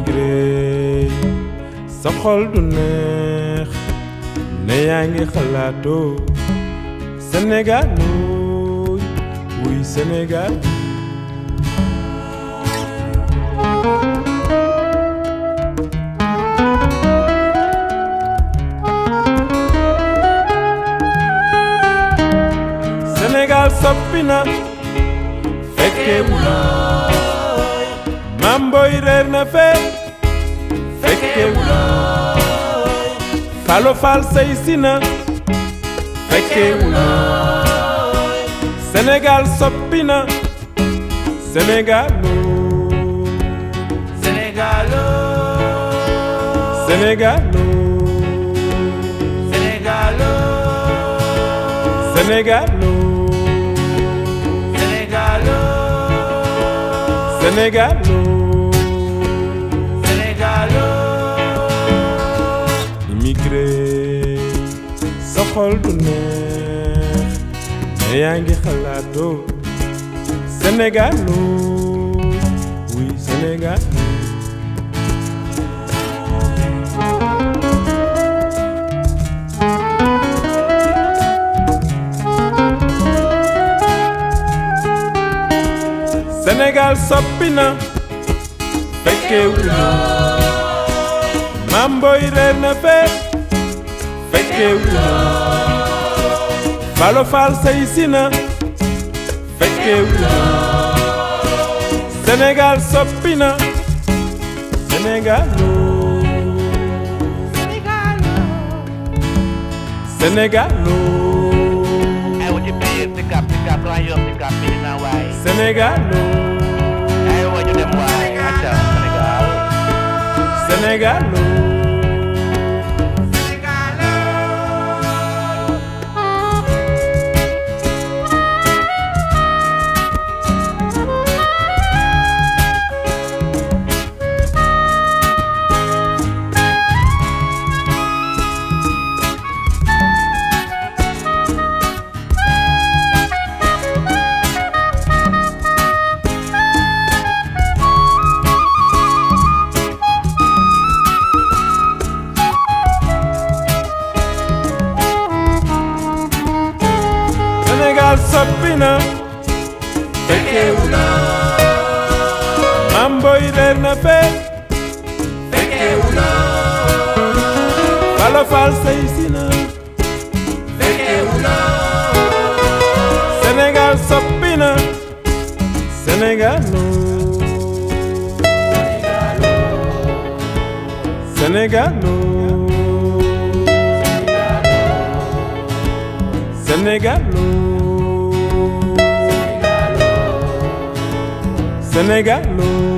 immigré sa xol du neex ne yaa ngi xalaatoo Senegaloo wuy Senegal Senegal soppi na fekke wula mamboy reer na fee fekke wula falo fal say sina fekke wula Senegal soppi na Senegaloo Senegaloo Senegaloo Senegaloo Senegaloo Senegaloo immigré sa xol du neex ne yaa ngi xalaatoo Senegaloo wuy Senegal Senegal soppi na fekke wula mamboy reer na fee fekke wula falo fal say sina fekke wula Senegal soppi na Senegaloo Senegaloo ay wo ci biir di kap la yor di kap bi na waay Senegaloo ay wo ñu dem waay acca Senegal Senegaloo Senegal soppi na fekke wula mamboy reer na fee fekke wula falo fal say sina fekke wula Senegal soppi na Senegaloo Senegaloo Senegaloo Senegaloo